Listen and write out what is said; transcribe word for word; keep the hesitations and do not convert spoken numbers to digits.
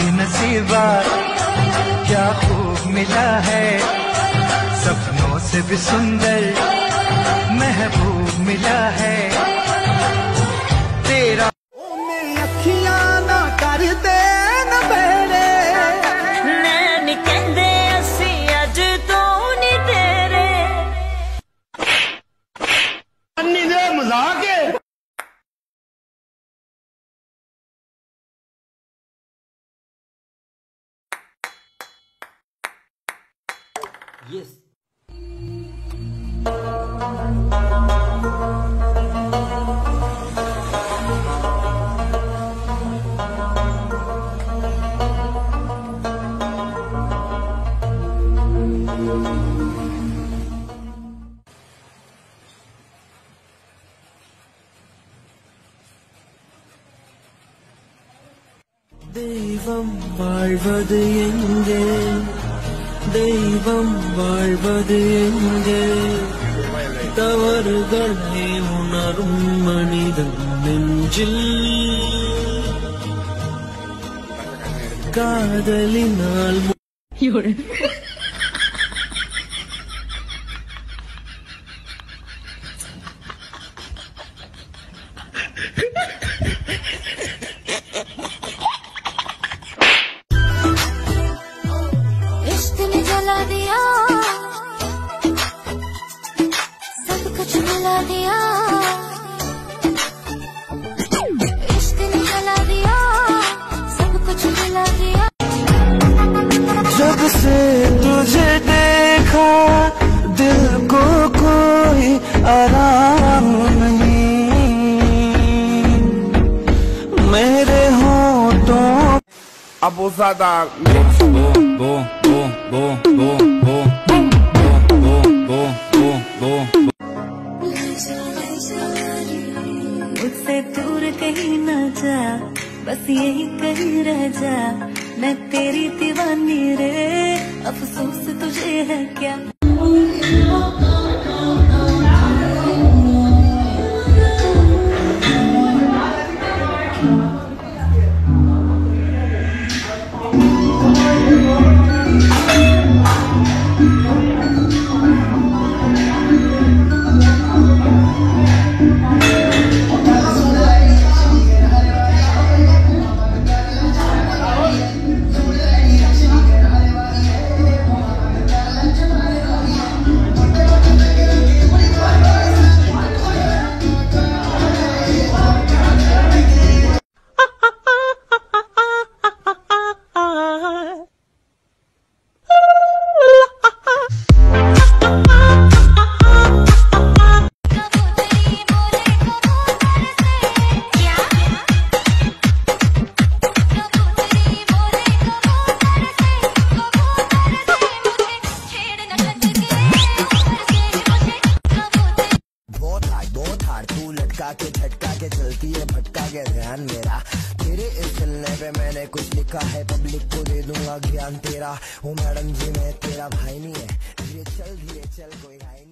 भी नसीबा क्या खूब मिला है, सपनों से भी सुंदर महबूब मिला है तेरा। ओ मेरी अखियां ना कर दे न बेड़े, नैन कहंदे असी अज तो नहीं तेरे। अन्नी दे मजाक है। Yes. தெய்வம் வாழ்வது எங்கே, தெய்வம் வாழ்வது எங்கே, தவறுகளை உணரும் மனிதன் நெஞ்சில் காதலினால் दिया सब कुछ मिला दिया, इश्क ने जला दिया सब कुछ मिला दिया। जब से तुझे देखा दिल को कोई आराम नहीं, मेरे होठों Abusada. Bo bo bo bo bo bo bo bo bo bo bo। मुझसे दूर कहीं न जा, बस यही कहीं रह जा, मैं तेरी दीवानी रे, अफसोस तुझे है क्या। के झटका के चलती है भटका के ध्यान मेरा, तेरे इस चलने पे मैंने कुछ लिखा है, पब्लिक को दे दूंगा ज्ञान तेरा। ओ मैडम जी मैं तेरा भाई नहीं है, धीरे चल धीरे चल कोई है नहीं।